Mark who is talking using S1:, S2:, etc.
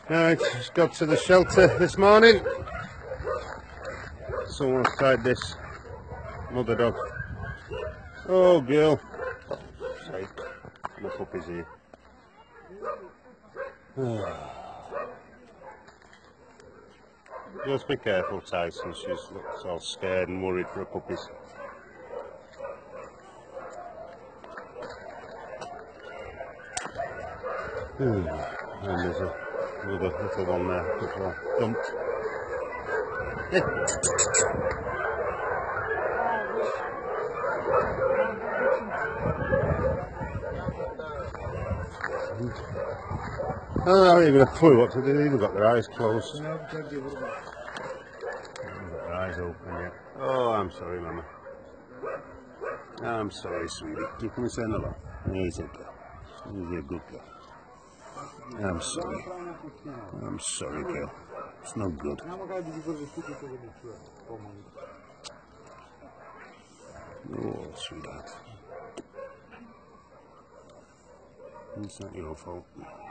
S1: Right, just got to the shelter this morning. Someone's tried this mother dog. Oh girl. Sake, the puppy's here. Just be careful, Tyson. She looks all scared and worried for her puppies. And there's another little one there, little dumped. I don't even have a clue what to do. They've even got their eyes closed. They've got their eyes open yet. Oh, I'm sorry, Mama. I'm sorry, sweetie. You can say hello. Easy girl. You're a good girl. I'm sorry. I'm sorry, girl. It's no good. Oh, sweetheart. It's not your fault.